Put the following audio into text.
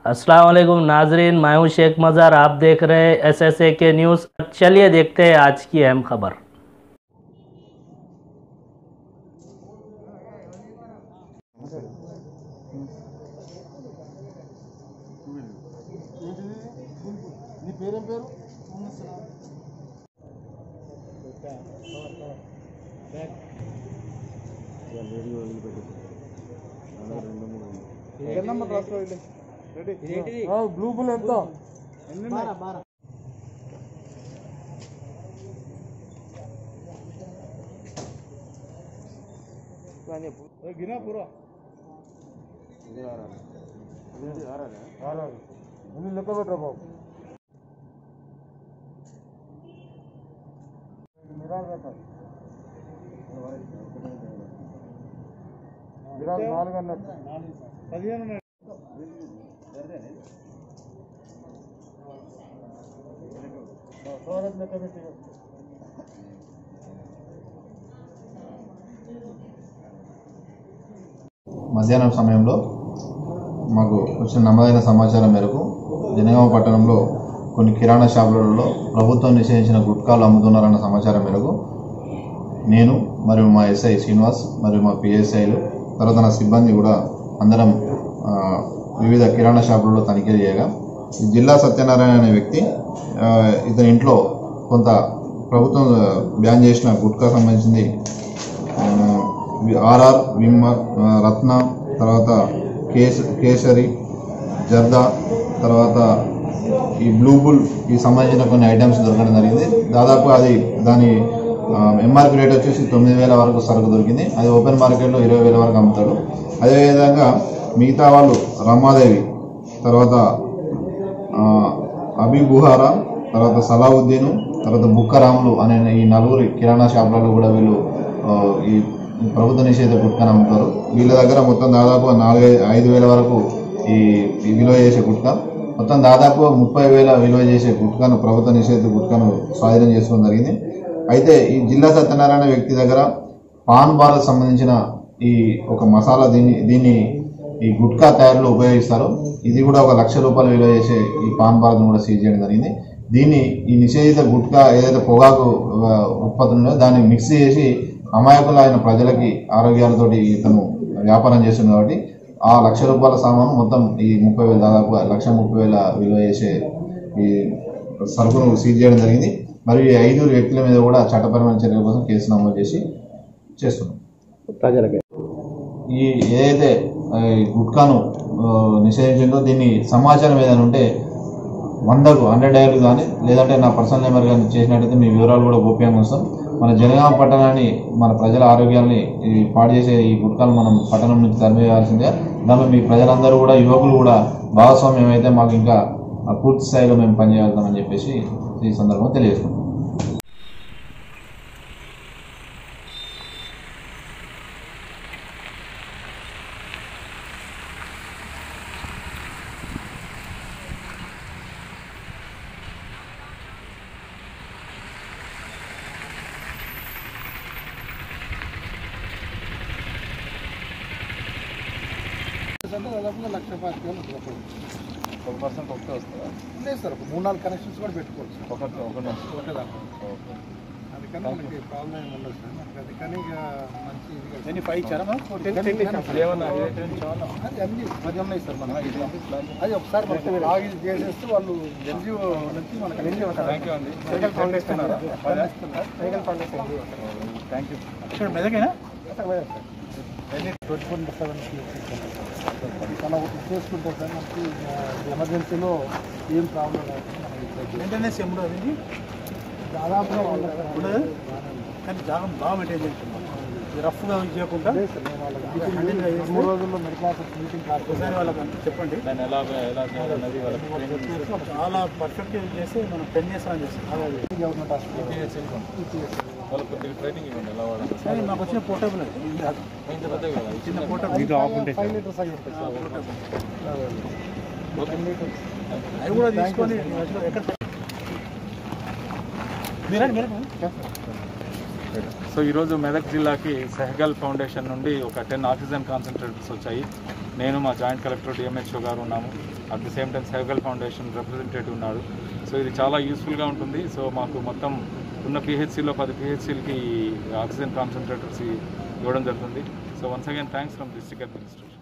अस्सलाम वालेकुम नाजरीन, मैं हूं शेख मज़ार। आप देख रहे हैं SSA के न्यूज़। चलिए देखते हैं आज की अहम खबर। బ్లూ బుల్ ఎంత గినా పూరా లెక్క పెట్టరా బాబు నాలుగు అన్నట్టు 15 మధ్యాహ్నం సమయంలో మాకు వచ్చిన నమ్మదైన సమాచారం మేరకు జనగామ పట్టణంలో కొన్ని కిరాణా షాపులలో ప్రభుత్వం నిషేధించిన గుట్కాలు అమ్ముతున్నారన్న సమాచారం మేరకు నేను మరియు మా ఎస్ఐ శ్రీనివాస్ మరియు మా పిఎస్ఐలు తర్వాత నా సిబ్బంది కూడా అందరం వివిధ కిరాణా షాపులలో తనిఖీలు చేయగా జిల్లా సత్యనారాయణ అనే వ్యక్తి ఇతని ఇంట్లో కొంత ప్రభుత్వం బ్యాన్ చేసిన గుట్కా సంబంధించింది ఆర్ఆర్ విమ్మర్ రత్న తర్వాత కేసరి జర్దా తర్వాత ఈ బ్లూ బుల్ ఈ సంబంధించిన కొన్ని ఐటమ్స్ దొరకడం జరిగింది. దాదాపు అది దాని ఎంఆర్పి రేట్ వచ్చేసి 9,000 వరకు సరుకు దొరికింది. అది ఓపెన్ మార్కెట్లో 20,000 వరకు అమ్ముతాడు. అదేవిధంగా మిగతా వాళ్ళు రమాదేవి తర్వాత అబీ బుహారా తర్వాత సలావుద్దీను తర్వాత బుక్కరాములు అనే ఈ నలుగురు కిరాణా షాపులలో కూడా వీళ్ళు ఈ ప్రభుత్వ నిషేధ గుట్కాను అమ్ముతారు. వీళ్ళ దగ్గర మొత్తం దాదాపు 4-5 వరకు ఈ విలువ చేసే గుట్కా, మొత్తం దాదాపు 30,000 విలువ చేసే గుట్కాను ప్రభుత్వ నిషేధ గుట్కాను స్వాధీనం చేసుకోవడం జరిగింది. అయితే ఈ జిల్లా సత్యనారాయణ వ్యక్తి దగ్గర పాన్ బార్లకు సంబంధించిన ఈ ఒక మసాలా దీన్ని ఈ గుట్కా తయారీలో ఉపయోగిస్తారు. ఇది కూడా 1,00,000 రూపాయలు విలువ చేసే ఈ పాన్ బార్ను కూడా సీజ్ చేయడం జరిగింది. దీన్ని ఈ నిషేధిత గుట్కా ఏదైతే పొగాకు ఉత్పత్తులు ఉన్నాయో దాన్ని మిక్స్ చేసి అమాయకులైన ప్రజలకి ఆరోగ్యాలతోటి ఇతను వ్యాపారం చేస్తుంది. కాబట్టి ఆ 1,00,000 రూపాయల సామాను మొత్తం ఈ 30,000 దాదాపు 1,30,000 విలువ చేసే ఈ సరుకును సీజ్ చేయడం జరిగింది. మరియు ఈ 5 వ్యక్తుల మీద కూడా చట్టపరమైన చర్యల కోసం కేసు నమోదు చేసి చేస్తున్నాం. ప్రజలకి ఈ ఏదైతే గుట్కాను నిషేధించిందో దీన్ని సమాచారం ఏదైనా ఉంటే 100 డైర్లు కానీ లేదంటే నా పర్సనల్ నెంబర్ కానీ చేసినట్టయితే మీ వివరాలు కూడా గోప్యంగా ఉంచుతాం. మన జనగామ పట్టణాన్ని మన ప్రజల ఆరోగ్యాన్ని పాడు చేసే ఈ గుట్కాలు మనం పట్టణం నుంచి తరిమేయాల్సిందిగా దానిలో మీ ప్రజలందరూ కూడా యువకులు కూడా భాగస్వామ్యం అయితే మాకు ఇంకా పూర్తి స్థాయిలో మేము పనిచేయాలని చెప్పేసి ఈ సందర్భంగా తెలియజేస్తున్నాం. దాదాపుగా 1,25,000 1% ఒకటే వస్తుందా? లేదు సార్, 3-4 కనెక్షన్స్ కూడా పెట్టుకోవచ్చు. ఒకటే దాంట్లో అందుకని మనకి ప్రాబ్లం ఏమి ఉండదు సార్. అందుకని ఇక మంచి 5 ఇచ్చారా? అది అన్ని 10 ఉన్నాయి సార్. మనం అది ఒకసారి మనకి లాగిన్ చేసేస్తే వాళ్ళు ఎన్జిఓ నుంచి మనకి సైకిల్ ఫౌండేషన్ థ్యాంక్ యూ మెదకేనా సార్ 24/7 చాలా చేసుకుంటాం సార్. మనకి ఎమర్జెన్సీలో ఏం ప్రాబ్లం మెయింటెనెన్స్ ఏమి అది దాదాపుగా ఉండదు కానీ జాగం బాగా మెయింటైన్ చేస్తున్నాం. రఫ్గా చేయకుండా 3 రోజుల్లో మెడికల్ ఆఫీస్ మీటింగ్ కార్పొరేషన్ వాళ్ళకి చెప్పండి చాలా పర్ఫెక్ట్గా చేసి మనం 10 years అని చేస్తాం. గవర్నమెంట్ హాస్పిటల్ ట్రైనింగ్ ఇవ్వండి ఎలా వాడాలి. మాకు వచ్చిన పోర్టబుల్ చిన్న పోర్టబుల్ 5 లీటర్స్ అవి ఉంటాయి సార్. అవి కూడా తీసుకొని ఎక్కడ సో ఈరోజు మెదక్ జిల్లాకి సెహగల్ ఫౌండేషన్ నుండి ఒక 10 ఆక్సిజన్ కాన్సన్ట్రేటర్స్ వచ్చాయి. నేను మా జాయింట్ కలెక్టర్ డిఎంహెచ్ఓ గారు ఉన్నాము. At the same time Sehgal foundation representative ఉన్నారు. సో ఇది చాలా యూస్ఫుల్గా ఉంటుంది. సో మాకు మొత్తం ఉన్న పిహెచ్సిలో 10 పిహెచ్సిలకి ఆక్సిజన్ కాన్సన్ట్రేటర్స్ ఇవ్వడం జరుగుతుంది. So once again thanks from district administration.